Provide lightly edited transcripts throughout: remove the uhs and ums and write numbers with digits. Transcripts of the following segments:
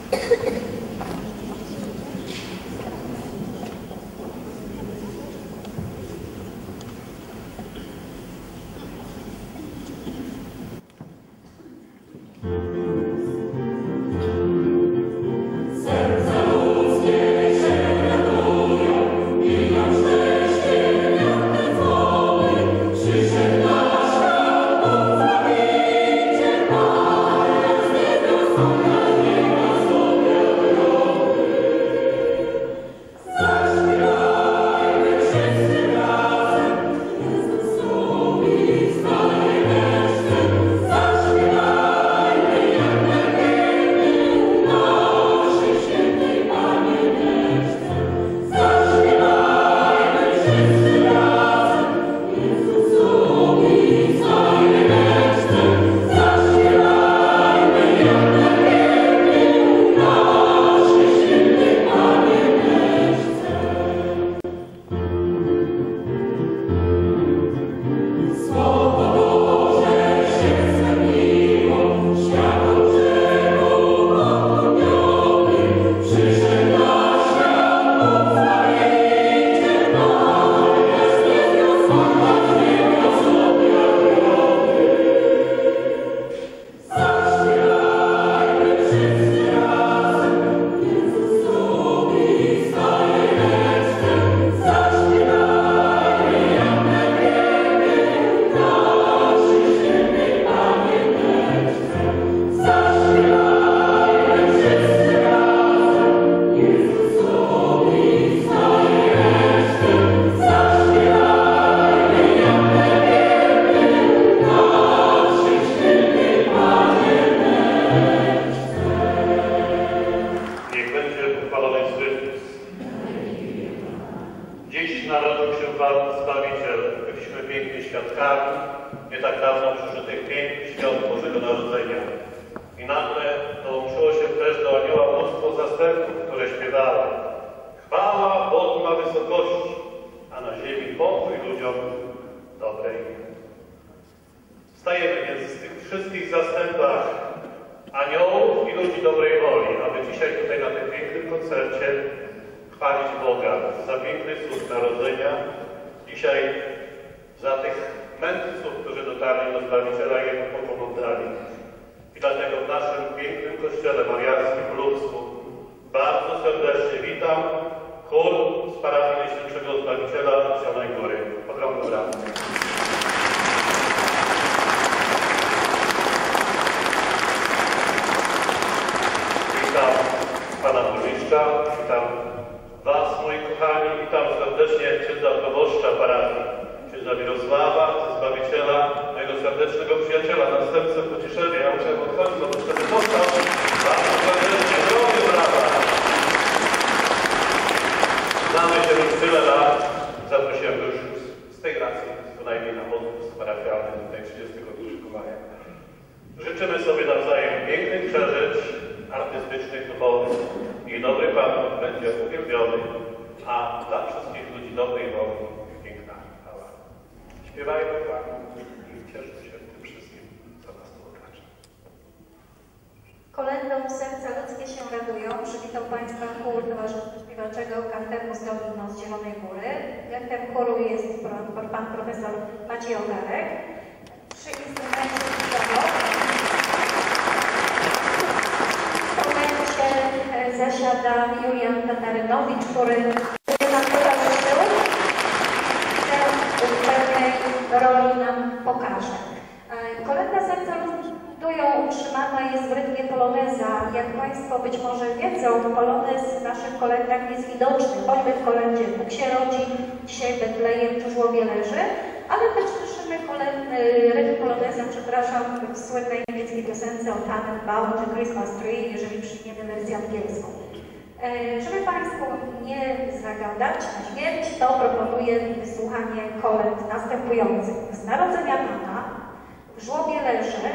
Żeby Państwu nie zagadać na śmierć, to proponuję wysłuchanie kolęd następujących. Z Narodzenia Pana, w żłobie leży,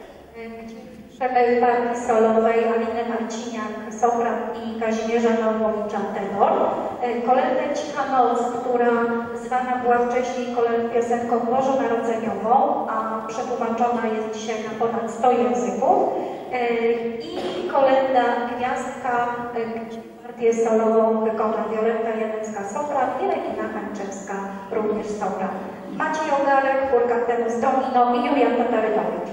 partii solowej Aliny Marciniak, sopran i Kazimierza Nowowicza, tenor. Kolędę Cicha Noc, która zwana była wcześniej piosenką bożonarodzeniową, a przetłumaczona jest dzisiaj na ponad 100 języków. I kolęda gwiazdka, gdzie partię solową wykona Wioletta Janecka-Sopran i Regina Hańczewska, również sopran. Maciej Ogarek, chór Cantemus Domino i Julian Tatarydowicz.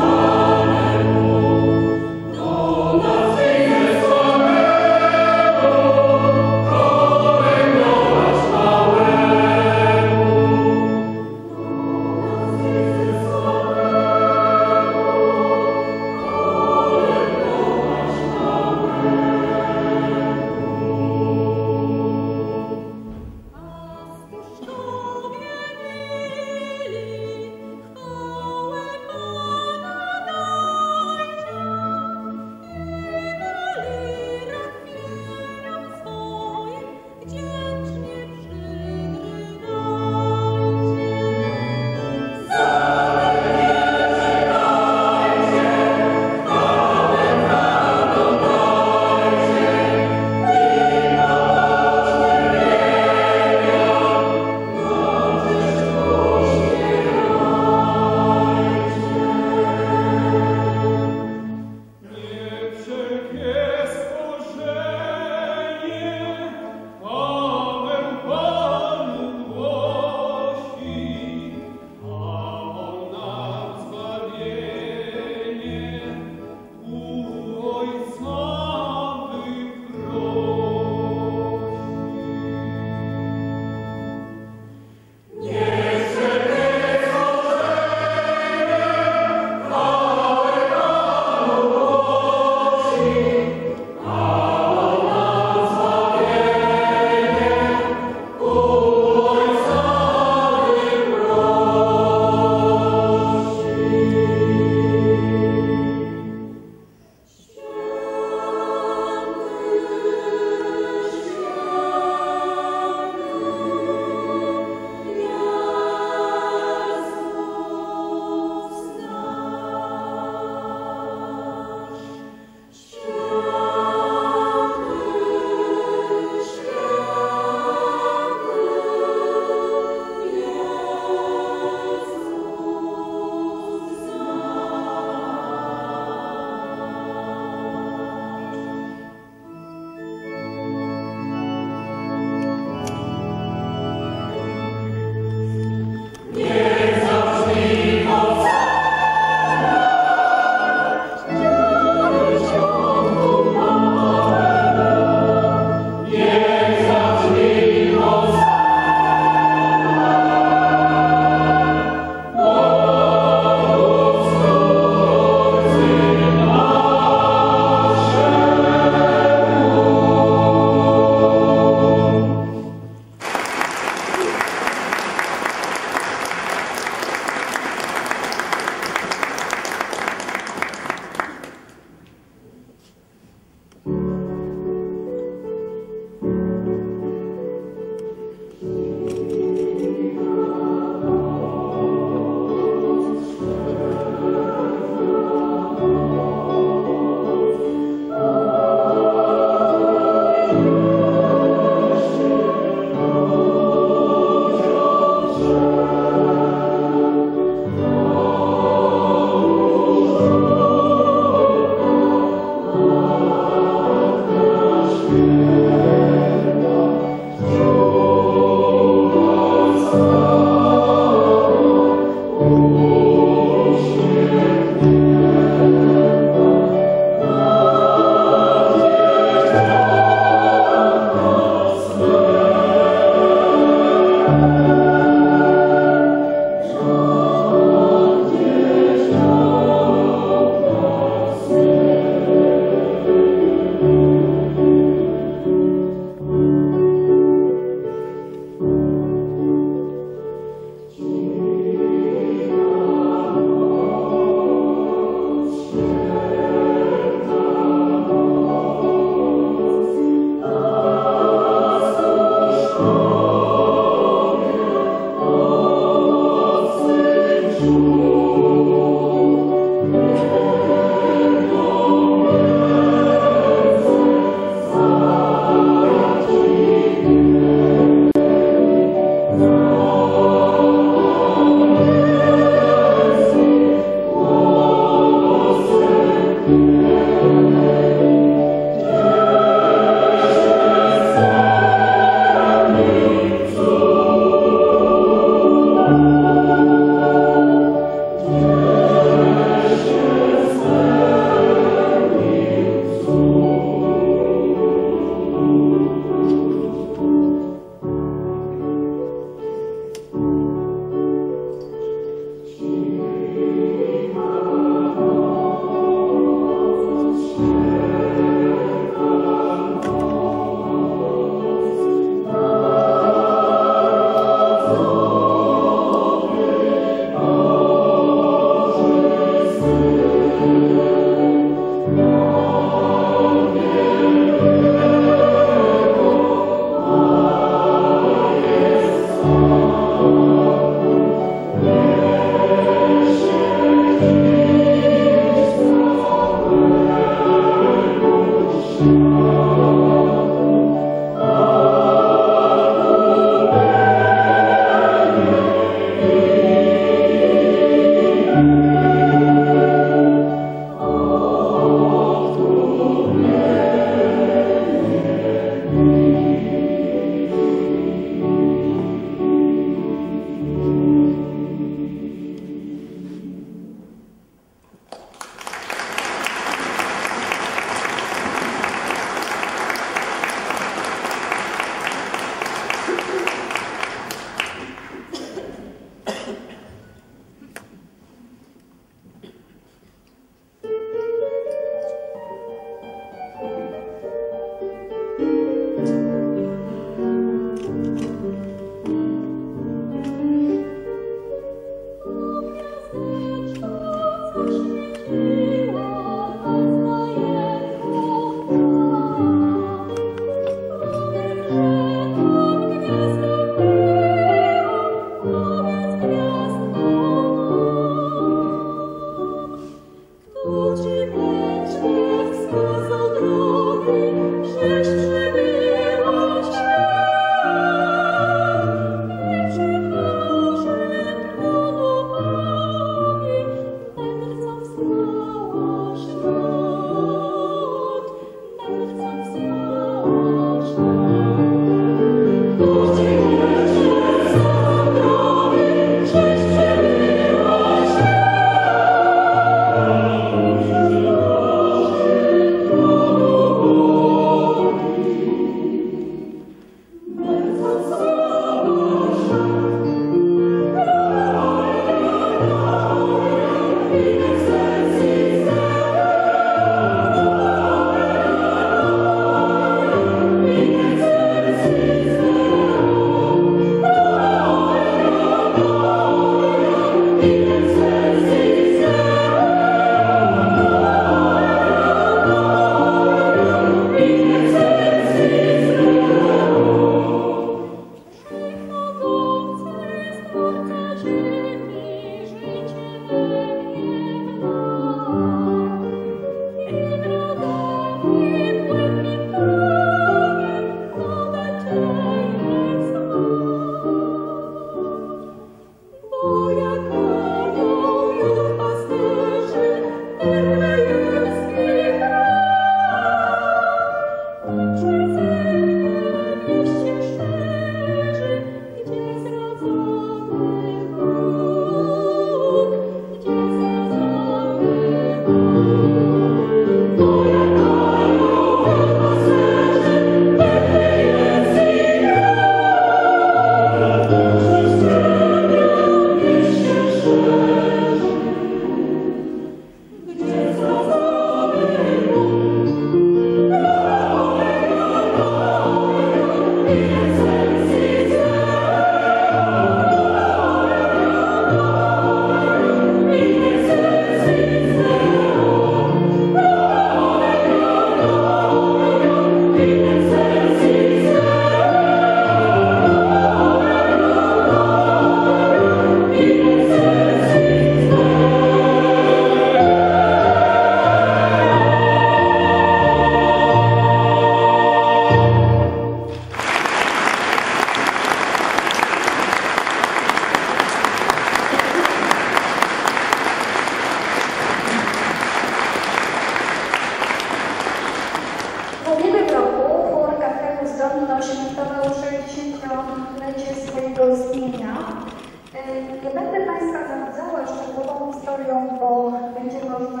Nie będę Państwa zanudzała szczegółową historią, bo będzie można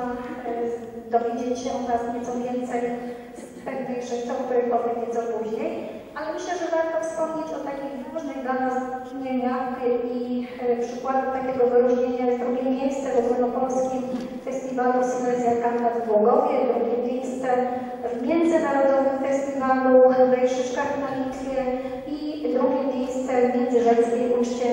dowiedzieć się o nas nieco więcej z pewnych rzeczy, o których powiem nieco później, ale myślę, że warto wspomnieć o takich ważnych dla nas wyróżnieniach i przykładem takiego wyróżnienia jest drugie miejsce w ogólnopolskim festiwalu Silesia Canta w Głogowie, drugie miejsce w międzynarodowym festiwalu w Szyszkach na Litwie i drugie miejsce w międzyrzeckiej uczcie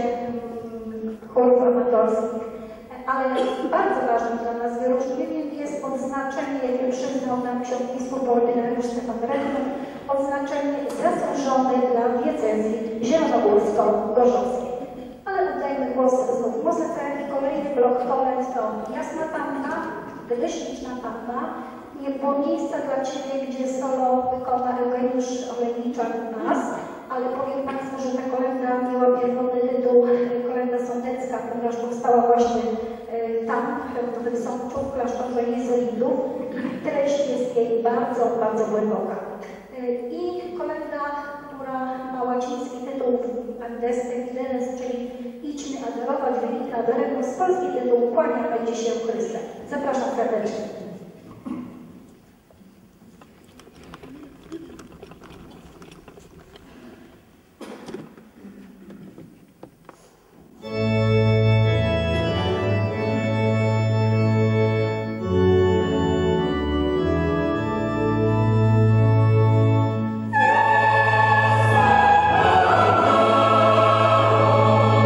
chórów amatorskich. Ale bardzo ważnym dla nas wyróżnieniem jest odznaczenie, jakie przyznał nam ksiądz biskup ordynariusz Stefan Rechtman, odznaczenie zasłużone dla diecezji zielonogórsko-gorzowskiej. Ale oddajmy głos znów muzyce i kolejny blok kolęd to Jasna Panna, Gdy śliczna Panna, nie było miejsca dla Ciebie, gdzie solo wykona Eugeniusz Olejniczak-Mas, ale powiem Państwu, że ta kolenda miała pierwotny tytuł kolenda sądecka, ponieważ powstała właśnie tam, w Nowym Sączu, w klasztorze jezuitów. Treść jest jej bardzo, bardzo głęboka. I kolenda, która ma łaciński tytuł Andeste Videnes, czyli idźmy adorować, Venite adoremus, polski tytuł Kłaniamy Ci się Chryste. Zapraszam serdecznie.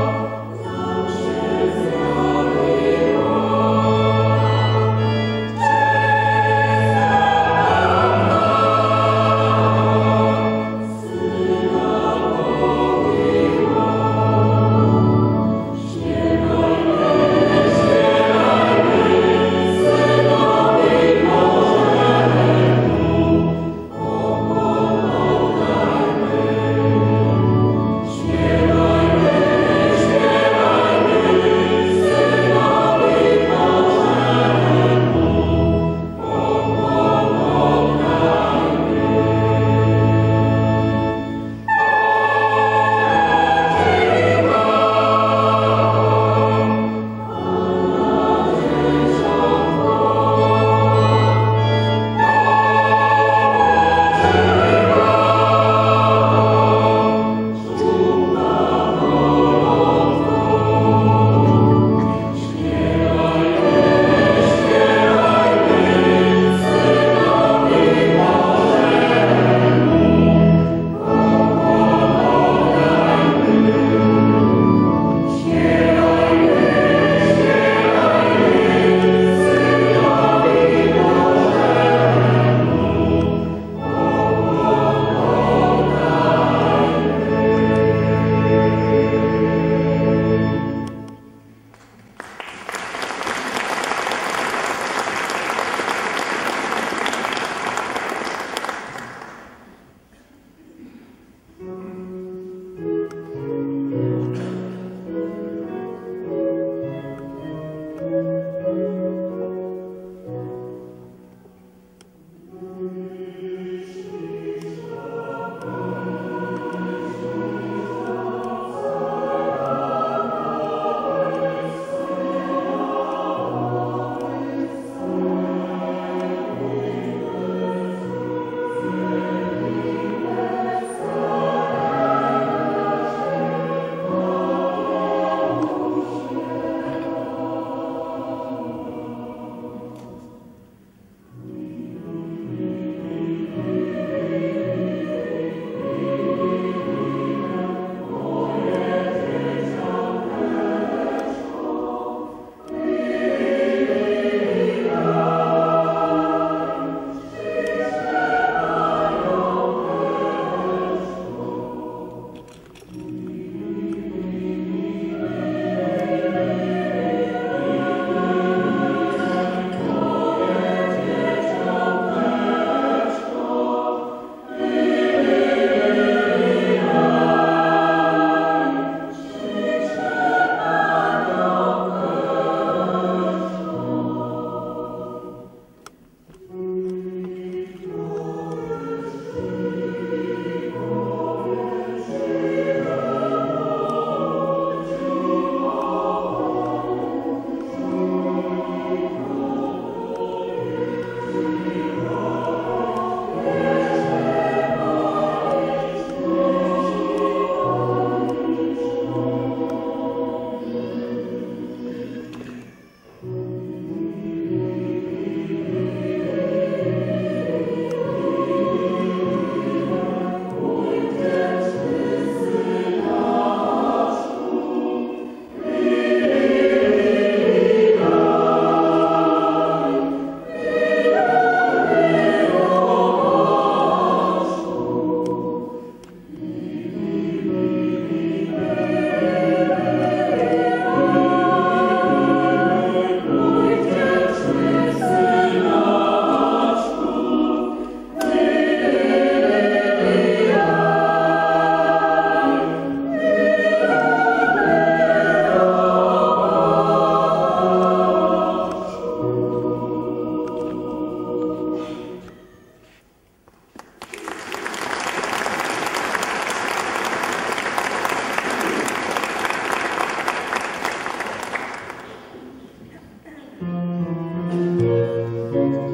Thank you.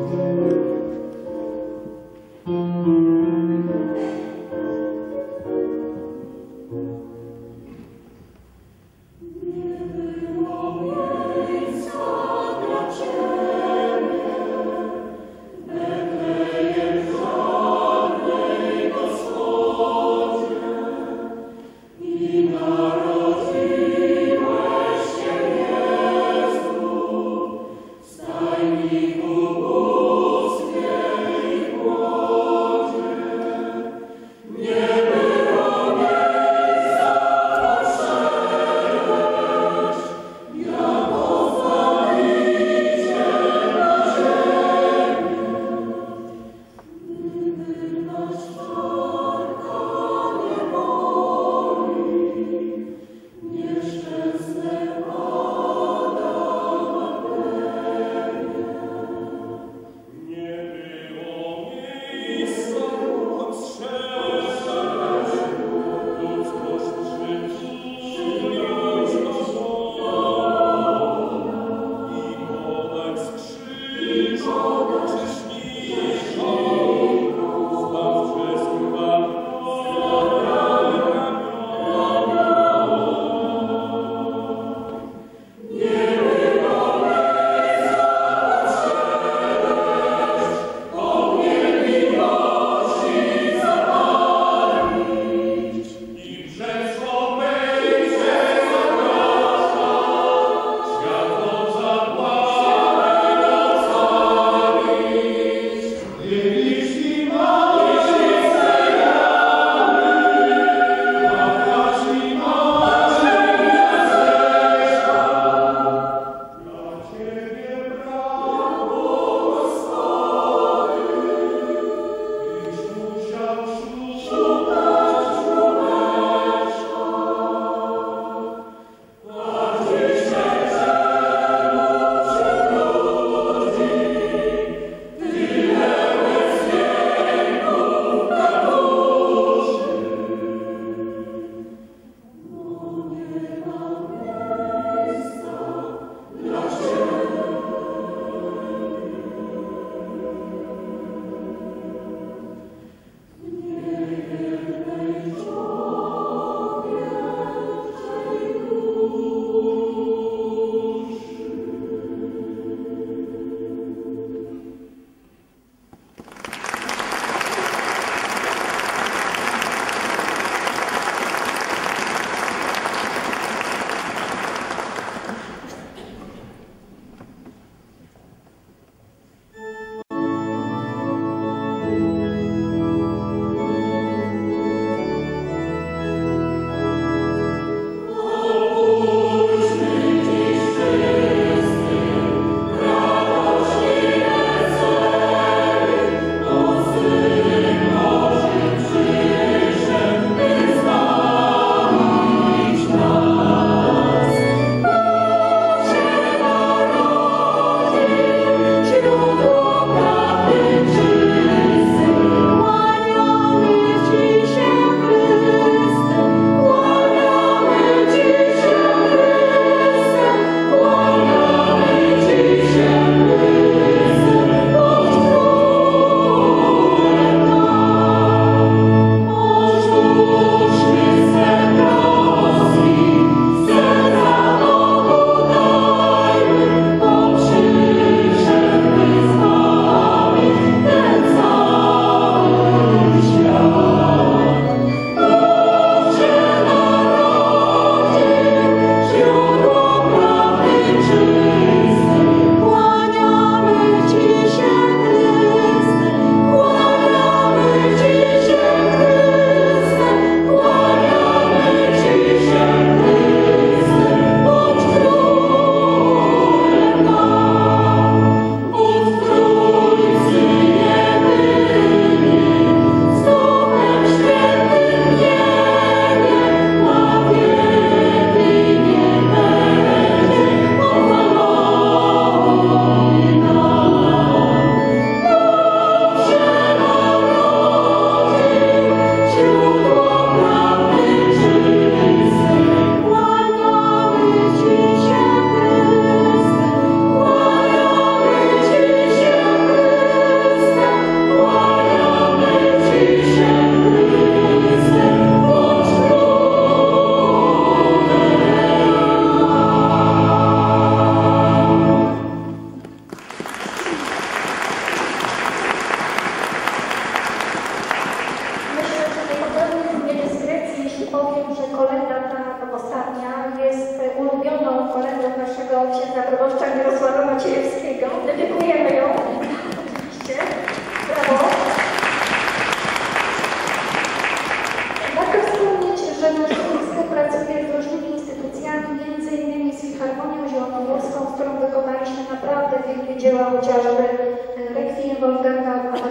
Stajni Bóg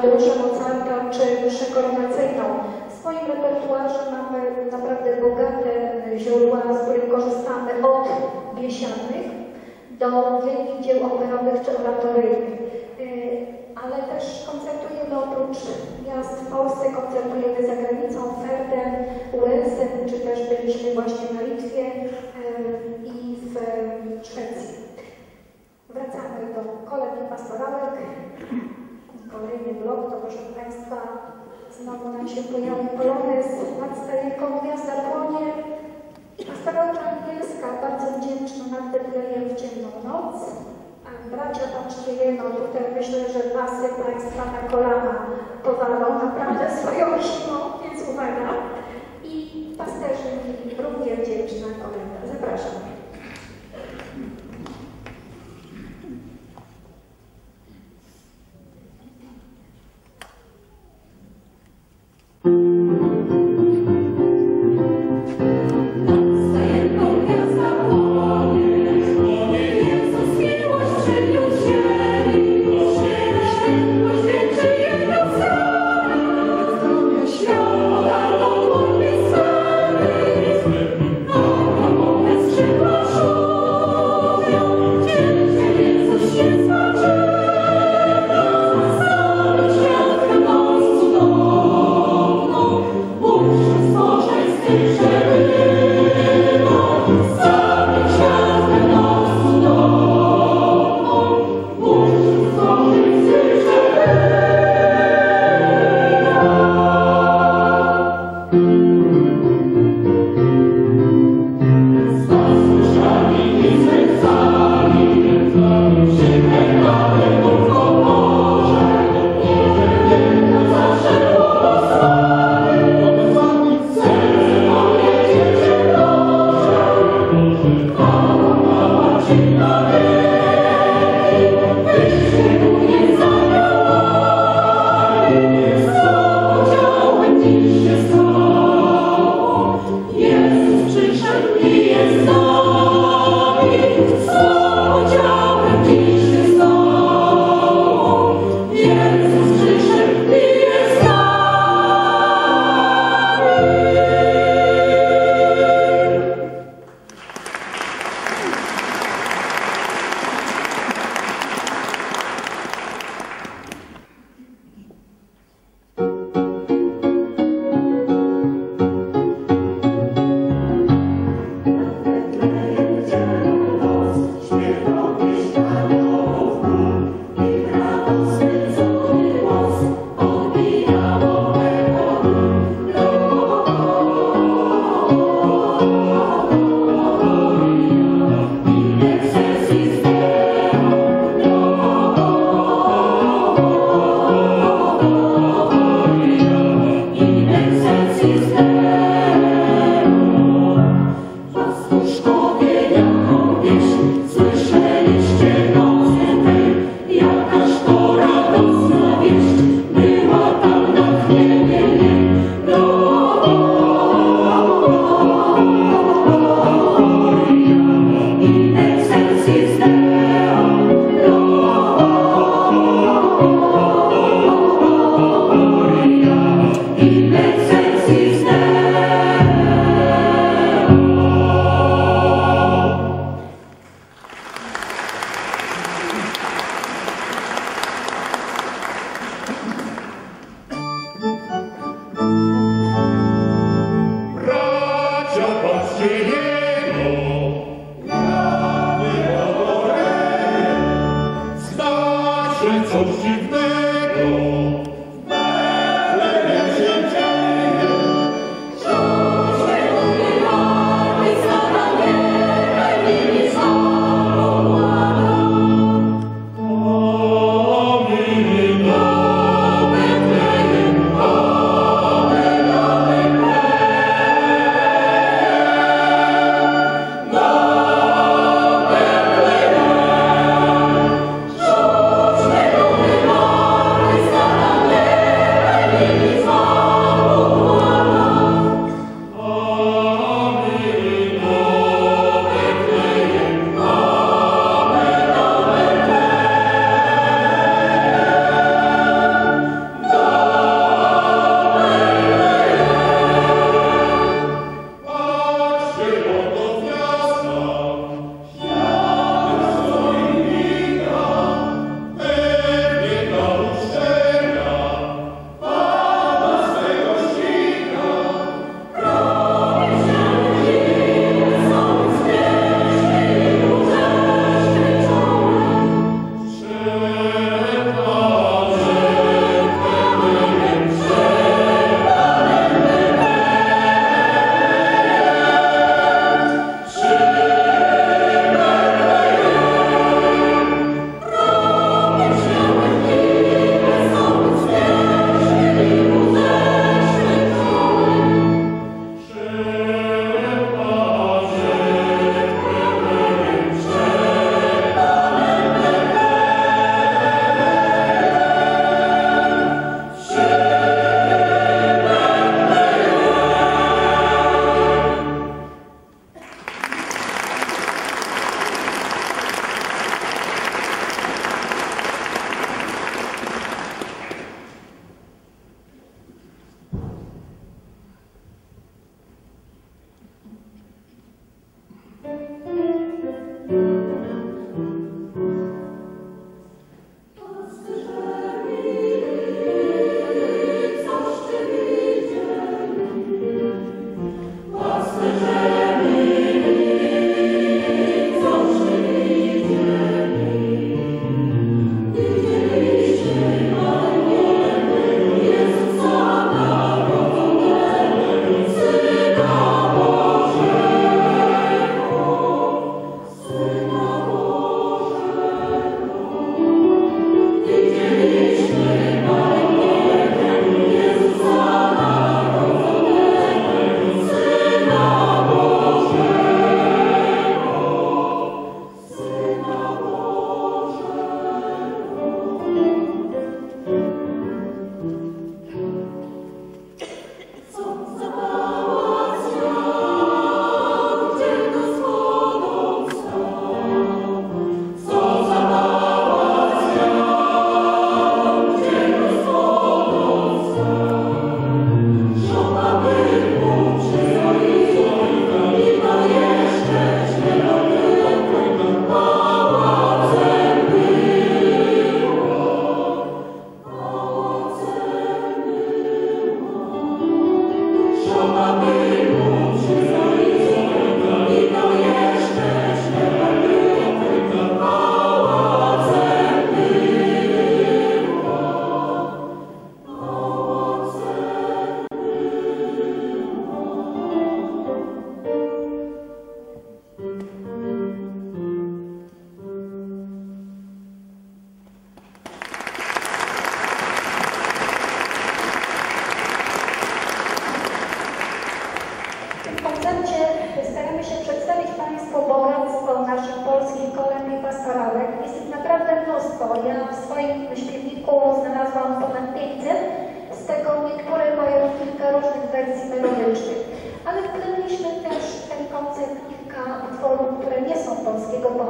Tadeusza Mozarta czy mszę koronacyjną. W swoim repertuarze mamy naprawdę bogate źródła, z których korzystamy od biesiadnych do wielkich dzieł operowych czy oratoryjnych. Ale też koncertujemy oprócz miast w Polsce, koncertujemy za granicą, Ferdem, Uelsem, czy też byliśmy właśnie na Litwie i w Szwecji. Wracamy do kolęd i pastorałek. Kolejny blok to, proszę Państwa, znowu nam się pojawi polonez nad Stajenką Gwiazda płonie. Pastorałka angielska, bardzo wdzięczna nad Betlejem w ciemną noc. A bracia, patrzcie jeno, tutaj myślę, że pasy Państwa na kolana powalą naprawdę swoją siłą, więc uwaga. I pasterzy równie wdzięczna kolenda. Zapraszam. Skrzydła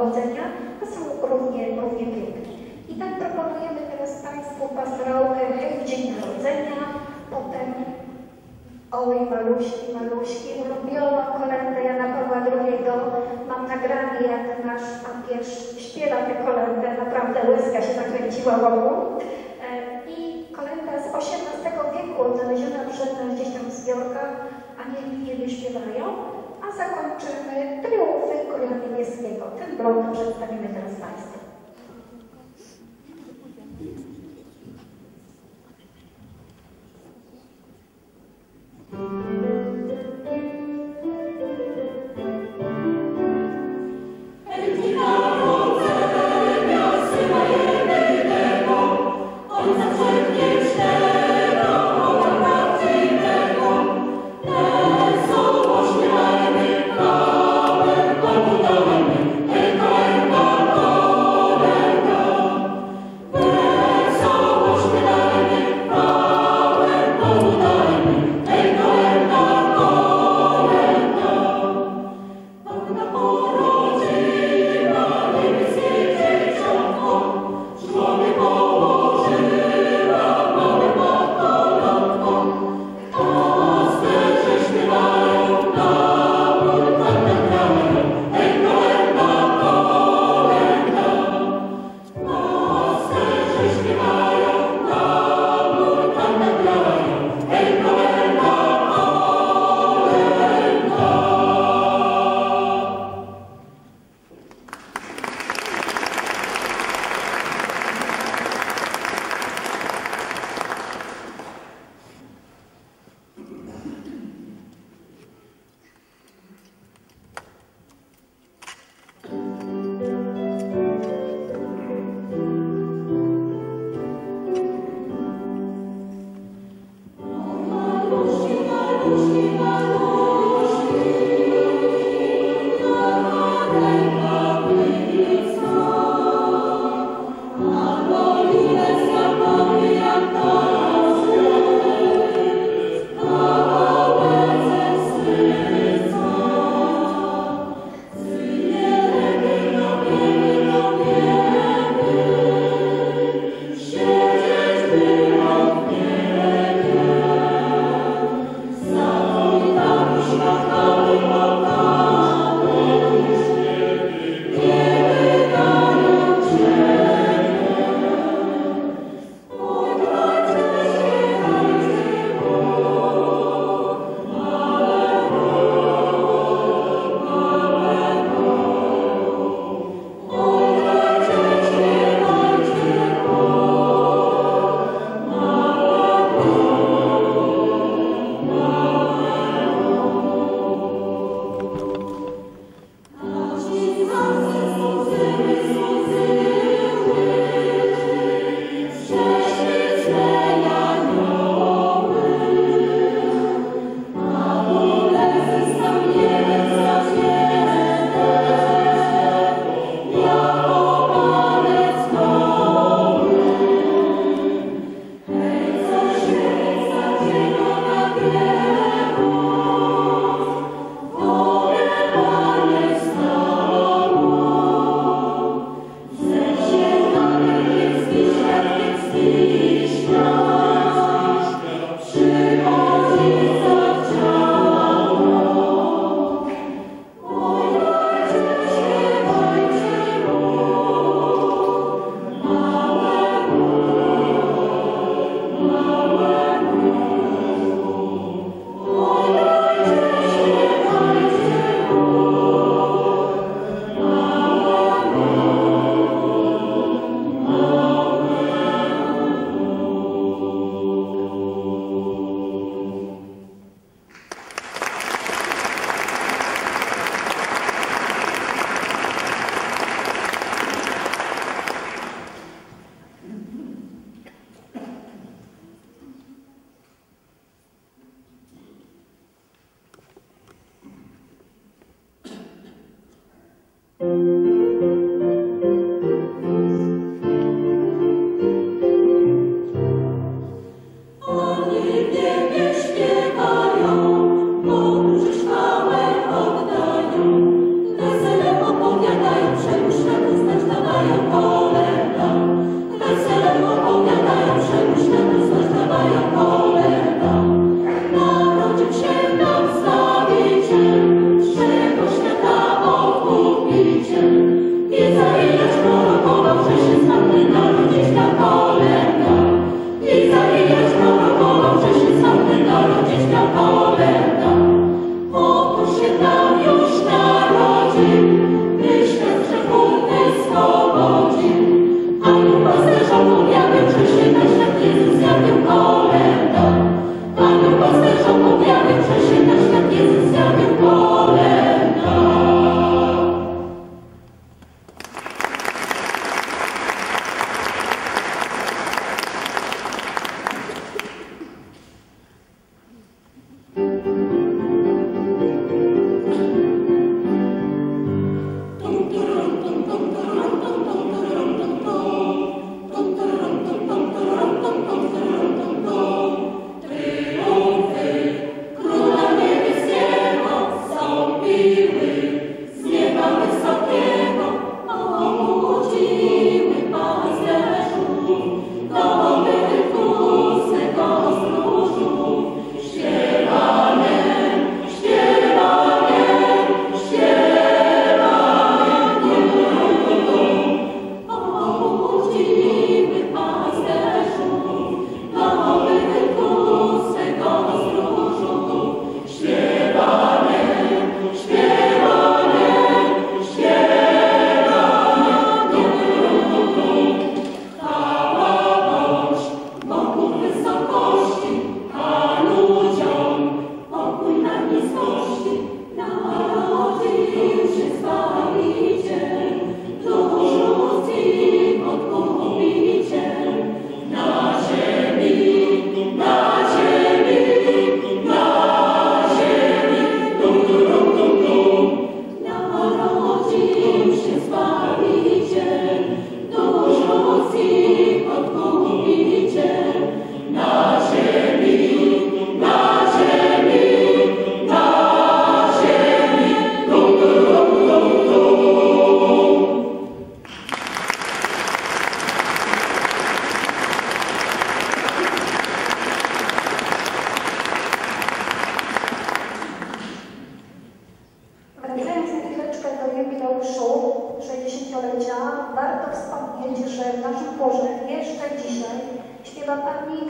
pochodzenia, a są równie piękne. I tak proponujemy teraz Państwu pastorałkę Hej w Dzień Narodzenia, potem Oj maluśki, maluśki, ulubioną kolędę Jana Pawła II. Mam nagranie, jak nasz papież śpiewa tę kolędę, naprawdę łezka się zakręciła wokół. I kolęda z XVIII wieku, odnaleziona przez nas gdzieś tam w zbiorkach, Anieli niebie śpiewają, a zakończymy Triumfy Króla Niebieskiego. Ten blok przedstawimy teraz Państwu.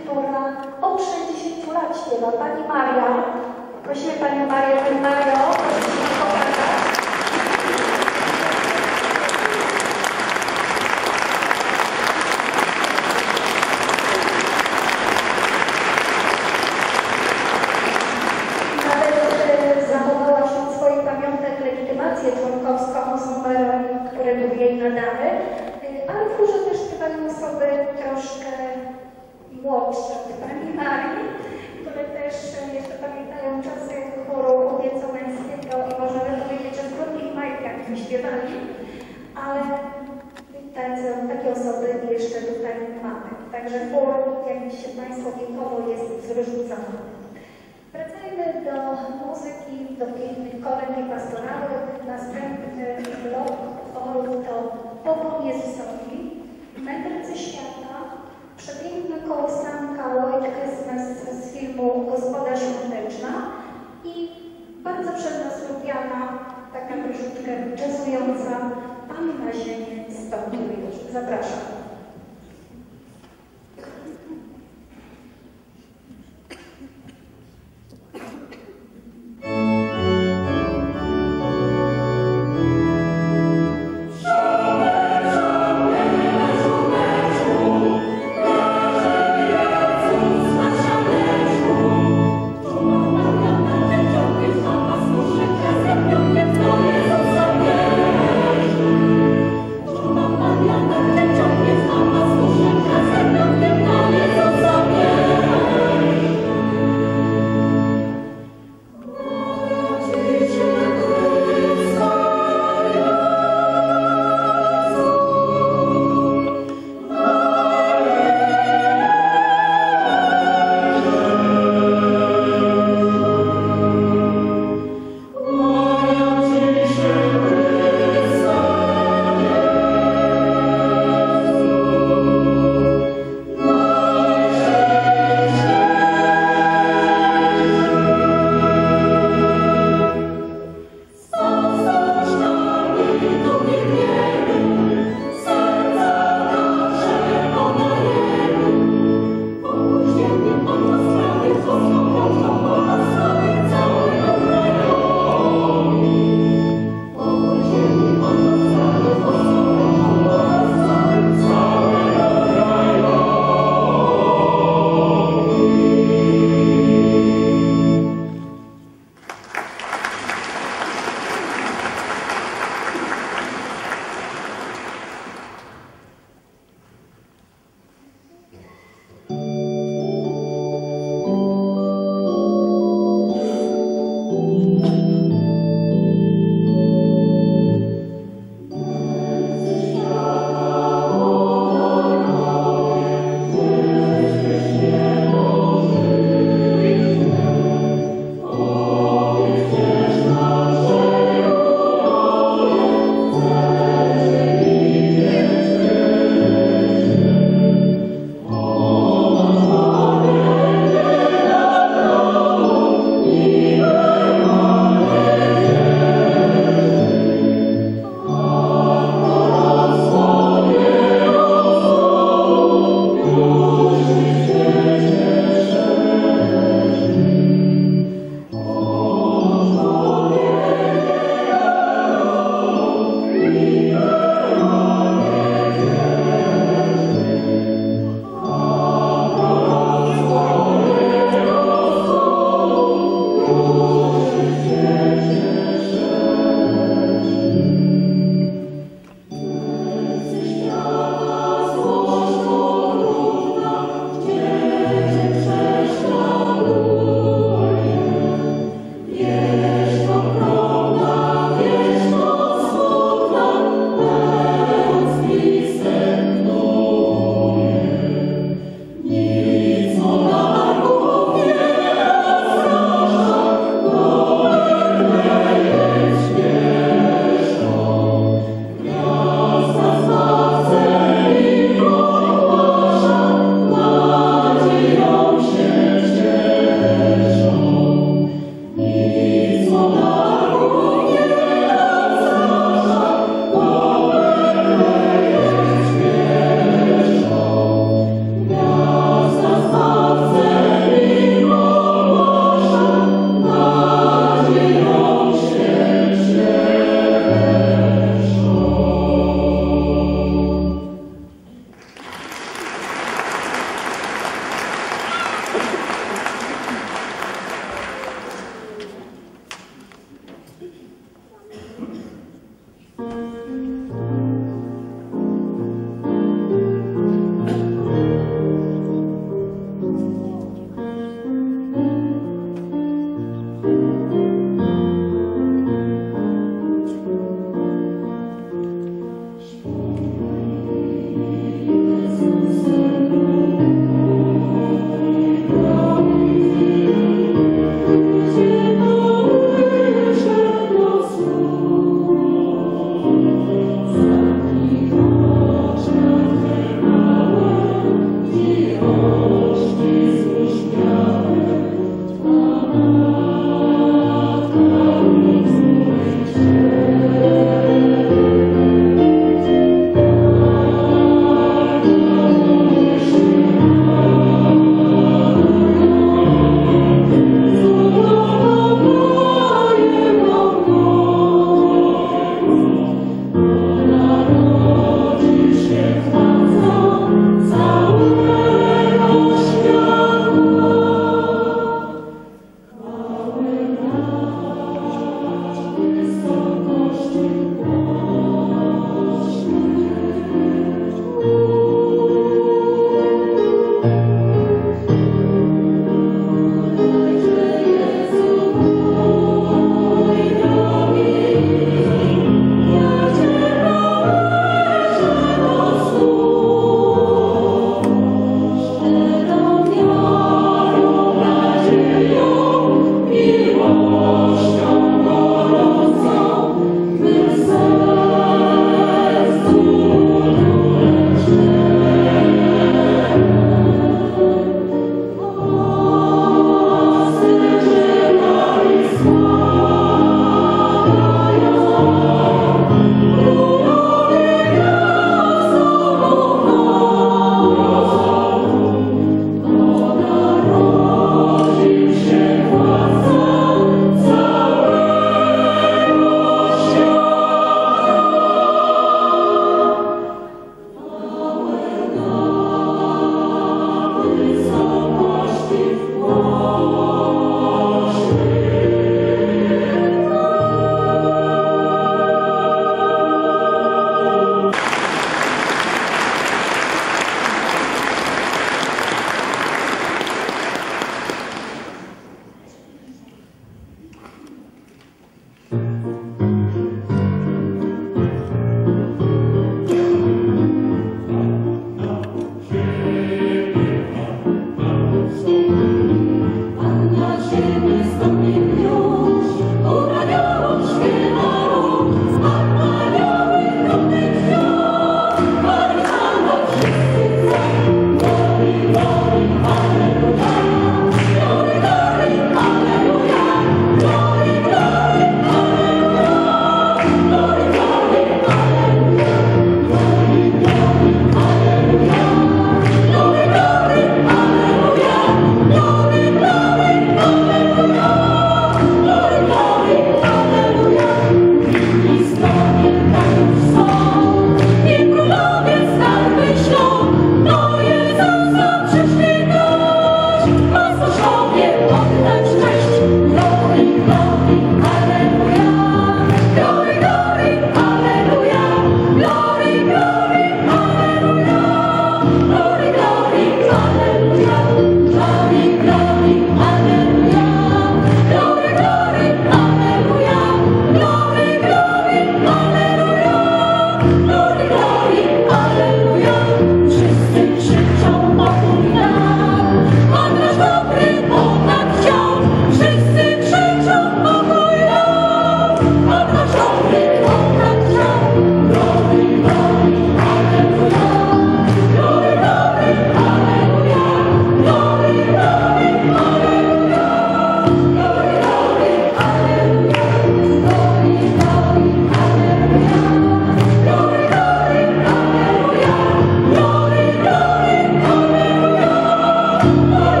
która od 60 lat śpiewa. Pani Maria, prosimy Panią Marię, Pani Mario, proszę się nam pokazać. Zachowała wśród swoich pamiątek legitymację członkowską z numerem, które były jej nadane, ale w chórze też śpiewają osoby troszkę młodsze od Pani Marii, które też jeszcze pamiętają czasy chóru kobieco-męskiego i możemy powiedzieć, że w krótkich majtkach śpiewali, ale takie osoby jeszcze tutaj mamy. Także chór, jak się Państwo wiekowo jest zróżnicowany. Wracajmy do muzyki, do pięknych kolęd i pastorałek. Następny blok utworu to Pokłon Jezusowi, Mędrcy Świata, przepiękna kołysanka White Christmas z filmu Gospoda Świąteczna i bardzo przez nas lubiana, taka troszeczkę jazzująca Pan na ziemię stąpił już. Zapraszam. Yeah.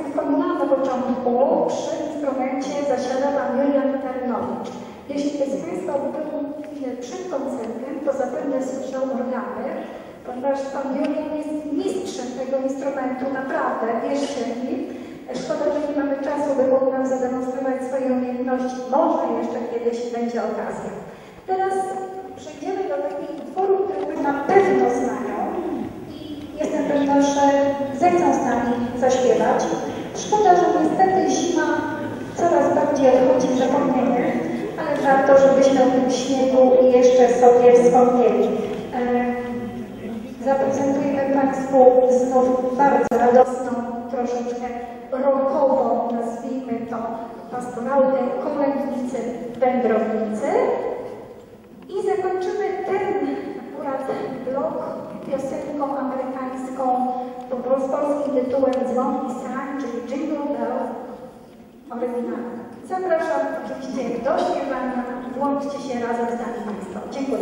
wspomniałam na początku, przy instrumencie zasiada pan Julian Tarnowicz. Jeśli ktoś z Państwa był przed koncertem, to zapewne słyszał organy, ponieważ pan Julian jest mistrzem tego instrumentu, naprawdę, wierzcie mi. Szkoda, że nie mamy czasu, by mógł nam zademonstrować swoje umiejętności. Może jeszcze kiedyś będzie okazja. Teraz przejdziemy do takich utworów, które na pewno znają i jestem pewna, że zechcą z nami zaśpiewać. Szkoda, że niestety zima coraz bardziej odchodzi w zapomnienie, ale warto, żebyśmy o tym śniegu jeszcze sobie wspomnieli. Zaprezentujemy Państwu znów bardzo radosną, troszeczkę rockową, nazwijmy to, pastorałkę Kolędnicy, Wędrownicy. I zakończymy ten akurat blok piosenką amerykańską z polskim tytułem Dzwonki Sań, czyli Jingle Bell oryginalny. Zapraszam oczywiście do śpiewania. Włączcie się razem z nami Państwo. Dziękuję.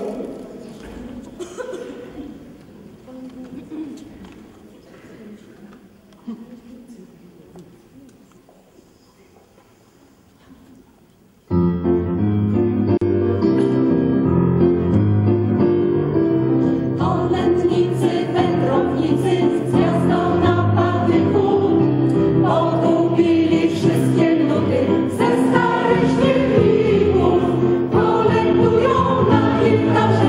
Polędują na ich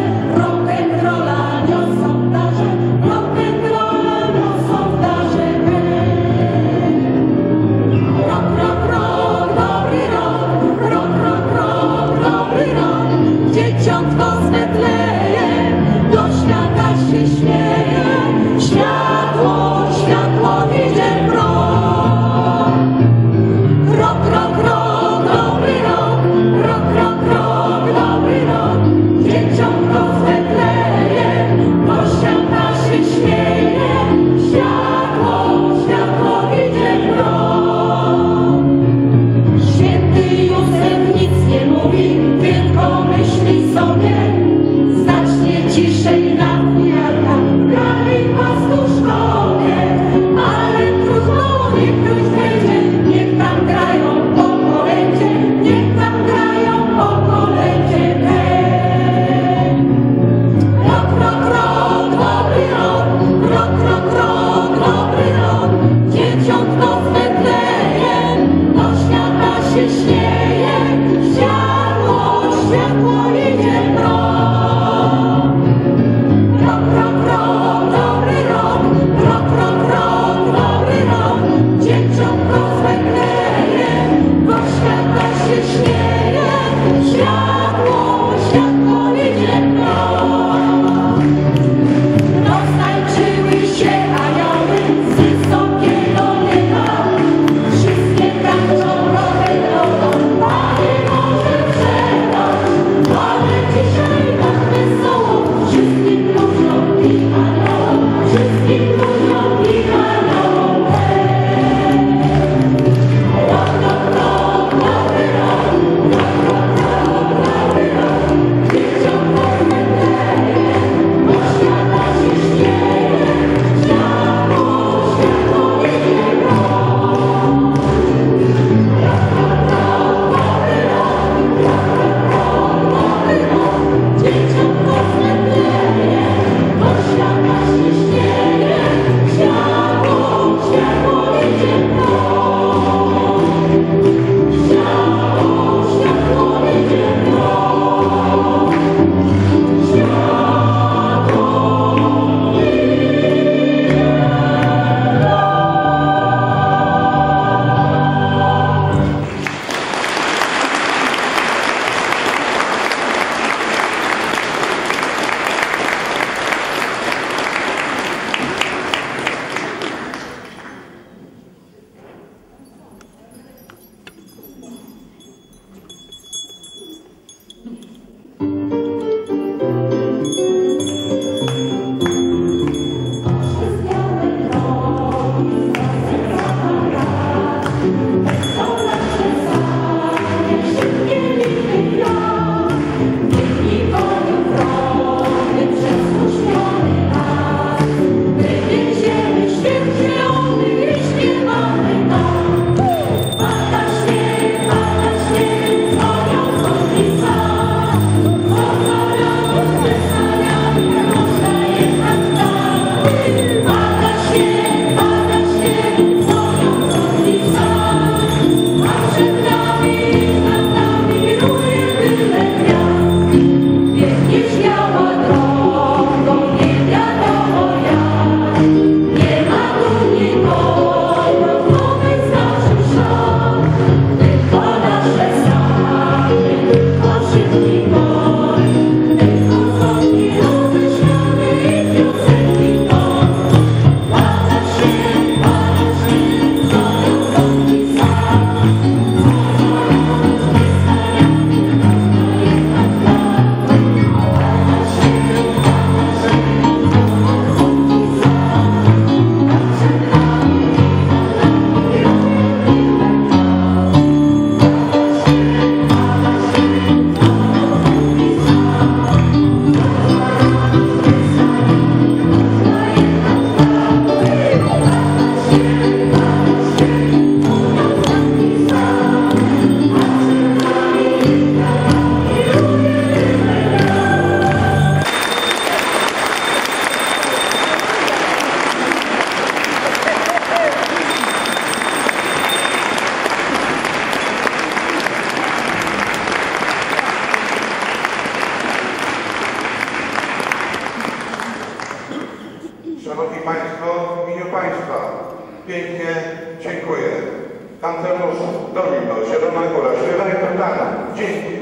Kanteusz Domino, Zielona Góra, śpiewaj Bogdana. Dzięki.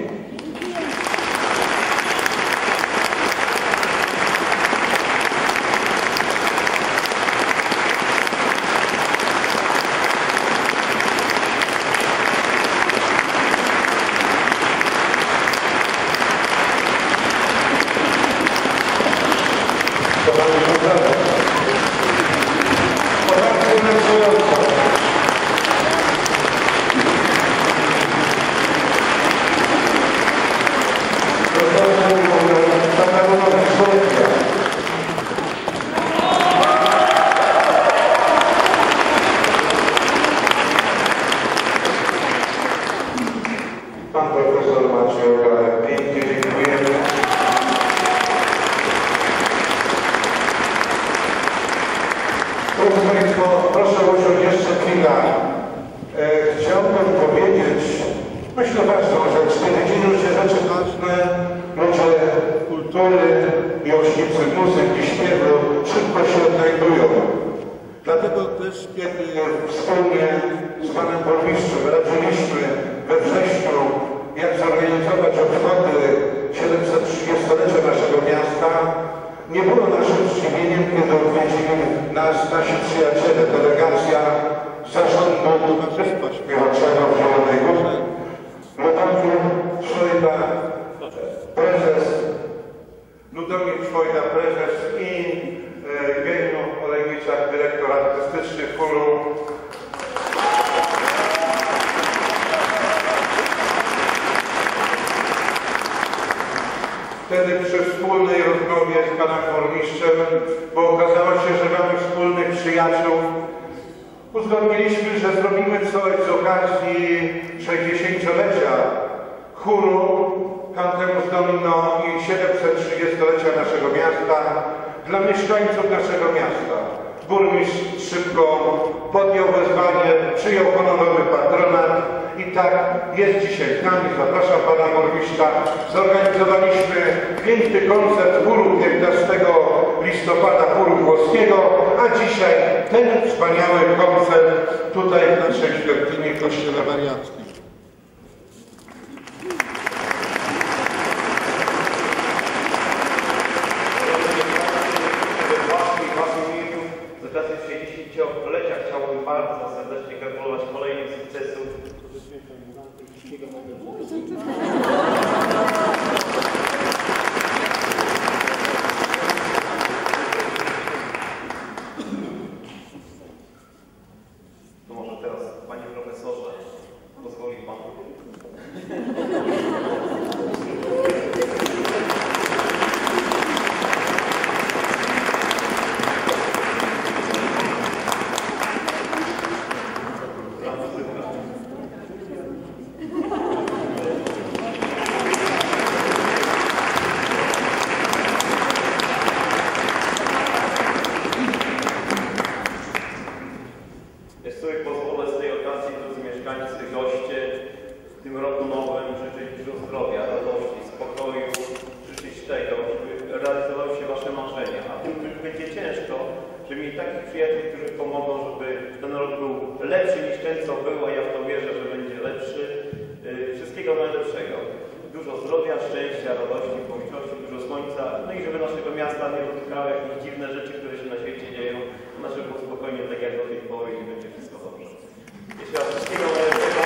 Pan profesor Maciej Ogarek, pięknie dziękujemy. Proszę Państwa, proszę usiąść jeszcze chwilę. Chciałbym powiedzieć, myślę ważną rzecz, w tej dziedzinie się rzeczy ważne, ludzie kultury, miłośnicy muzyki, śpiewu szybko się odnajdują. Dlatego też, kiedy wspólnie z panem burmistrzem radziliśmy we wrześniu, jak zorganizować obchody 730-lecia naszego miasta, nie było naszym zdziwieniem, kiedy odwiedzili nas nasi przyjaciele, delegacja Zarządu Towarzystwa Śpiewczego w Zielonej Górze, Ludomir Szwojda, prezes i Geniu Olejniczak, dyrektor artystyczny chóru. Wtedy przy wspólnej rozmowie z panem burmistrzem, bo okazało się, że mamy wspólnych przyjaciół, uzgodniliśmy, że zrobimy coś z okazji 60-lecia chóru Kanteusz Domino i 730-lecia naszego miasta dla mieszkańców naszego miasta. Burmistrz szybko podjął wezwanie, przyjął honorowy patronat i tak jest dzisiaj z nami. Zapraszam pana burmistrza. Zorganizowaliśmy piękny koncert chóru 15 listopada chóru włoskiego, a dzisiaj ten wspaniały koncert tutaj w naszej świątyni w Kościele Mariackim. Z okazji 60-lecia chciałbym bardzo serdecznie gratulować kolejnych sukcesów. To może teraz, panie profesorze, pozwoli pan. Ja sobie pozwolę z tej okazji, drodzy mieszkańcy, goście, w tym roku nowym życzyć dużo zdrowia, radości, spokoju, życzyć tego, żeby realizowały się wasze marzenia. A tym, którym będzie ciężko, żeby mieli takich przyjaciół, którzy pomogą, żeby ten rok był lepszy niż ten, co był, a ja w to wierzę, że będzie lepszy. Wszystkiego najlepszego. Dużo zdrowia, szczęścia, radości, pomyślności, dużo słońca, no i żeby naszego miasta nie dotykały jakieś dziwne rzeczy, które się na świecie dzieją. Nasze było spokojnie, tak jak do tej pory i będzie wszystko dobrze. Jeszcze raz wszystkiego najlepszego.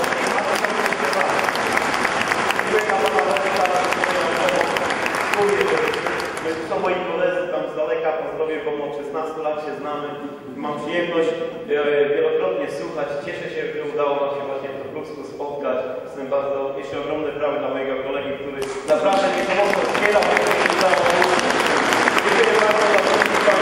To moi koledzy tam z daleka, pozdrowię, bo od 16 lat się znamy. Mam przyjemność wielokrotnie słuchać. Cieszę się, że udało nam się właśnie w Ludzku spotkać. Jestem bardzo, jeszcze ogromny prawy dla mojego kolegi, który naprawdę mnie to mocno wspierał. Dziękuję bardzo za wszystkich.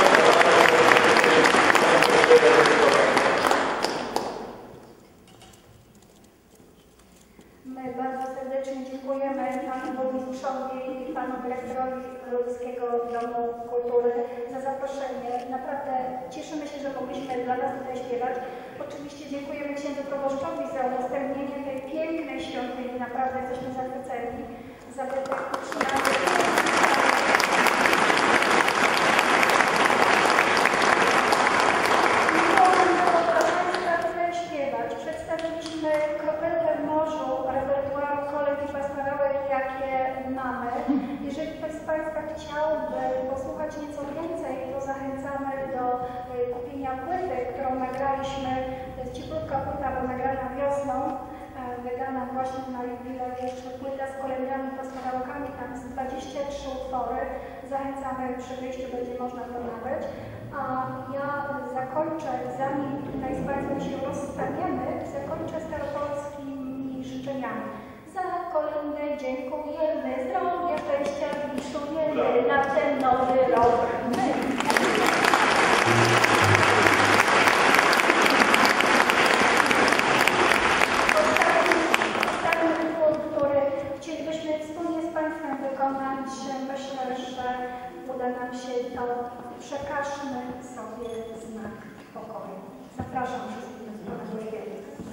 My bardzo serdecznie dziękujemy panu burmistrzowi i panu dyrektorowi Ludzkiego Domu Kultury za zaproszenie. Naprawdę cieszymy się, że mogliśmy dla was tutaj śpiewać. Oczywiście dziękujemy księdzu proboszczowi za udostępnienie tej pięknej świątyni. Naprawdę jesteśmy zachwyceni. Za utrzymanie. jakie mamy. Jeżeli ktoś z Państwa chciałby posłuchać nieco więcej, to zachęcamy do kupienia płyty, którą nagraliśmy. To jest cieplutko płyta, bo nagrana wiosną, wydana właśnie na jubileusz, płyta z kolędami, pastorałkami, tam jest 23 utwory. Zachęcamy, przy wyjściu będzie można to nabyć. A ja zakończę, zanim tutaj z Państwem się rozstaniemy, zakończę staropolskimi życzeniami. Za kolędę dziękujemy, zdrowia, szczęścia wiszujemy na ten nowy rok. Ostatni utwór, który chcielibyśmy wspólnie z Państwem wykonać, myślę, że uda nam się to. Przekażmy sobie znak pokoju. Zapraszam wszystkich do wspólnego śpiewu.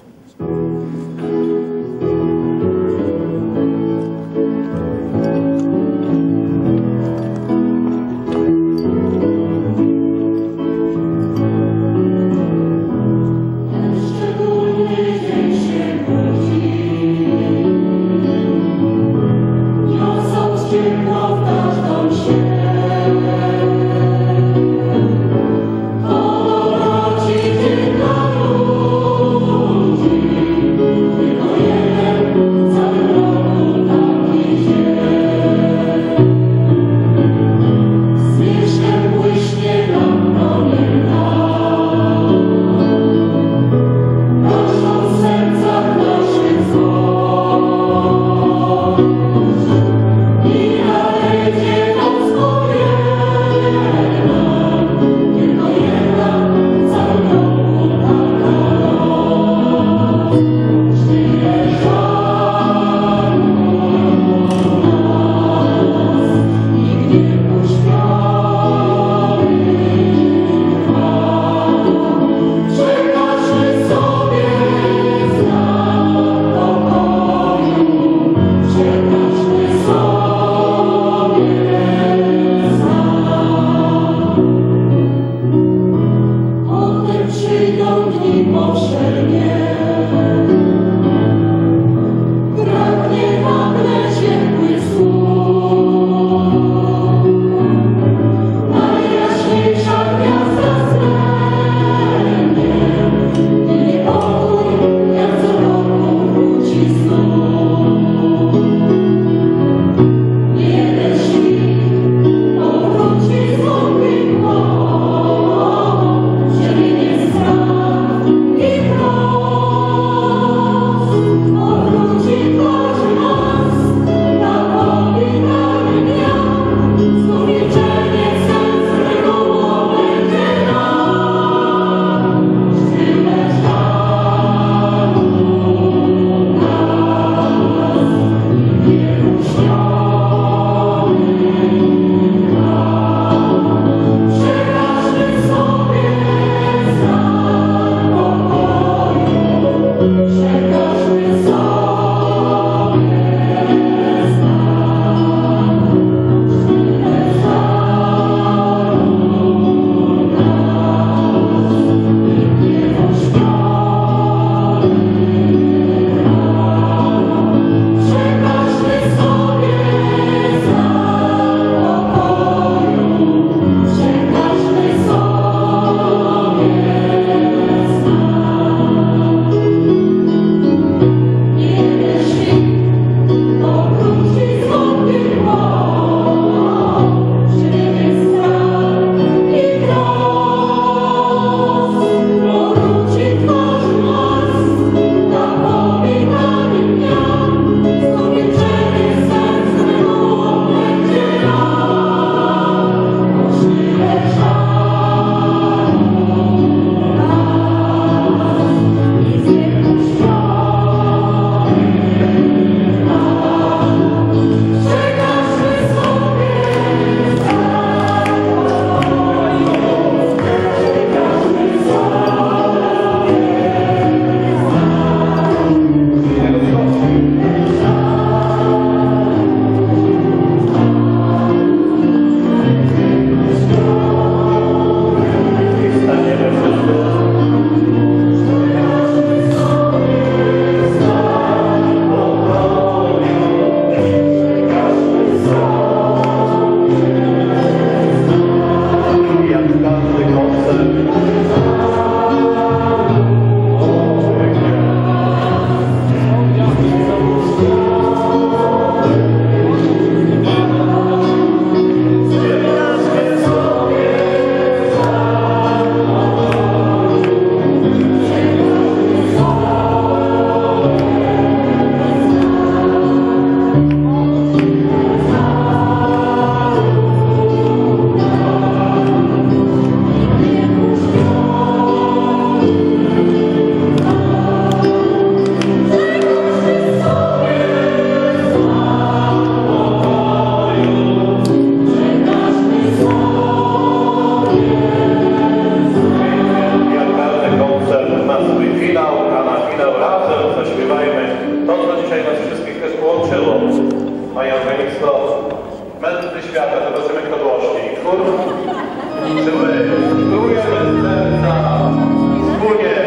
utwór. Czy my spróbujemy serca wspólnie?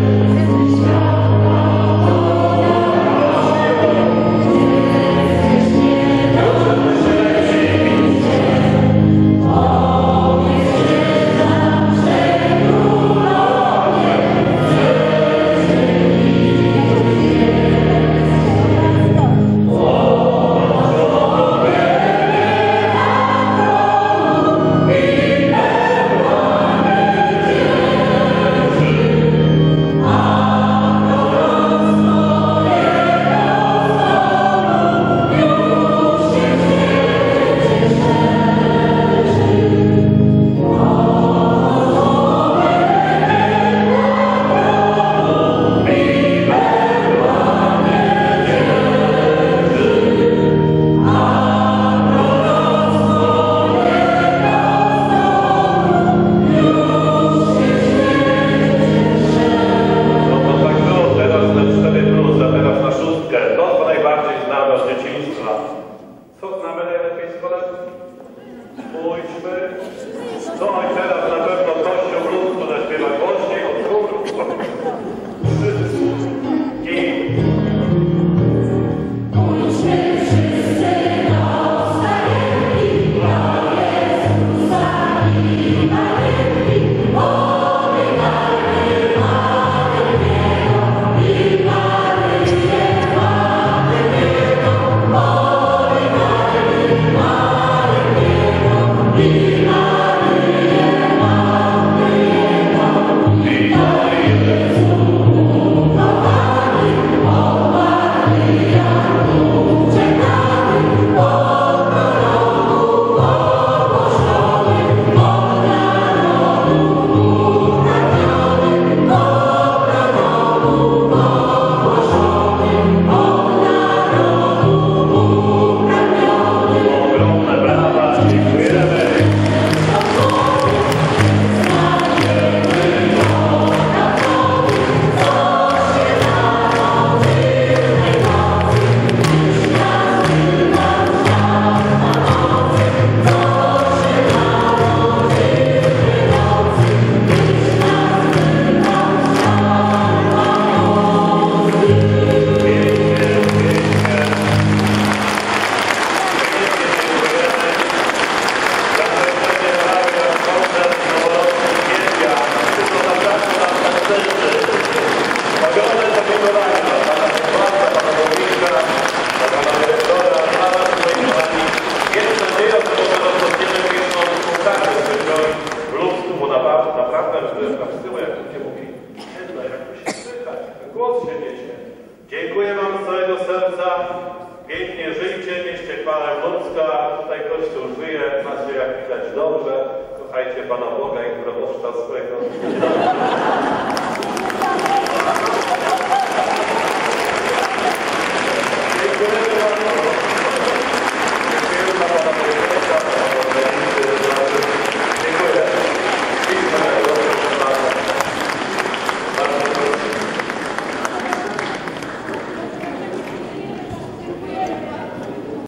Dziękuję Wam z całego serca. Pięknie żyjcie, mieście chwałę Locka. Tutaj Kościół żyje, macie jak widać dobrze. Kochajcie Pana Boga i proboszcza swojego.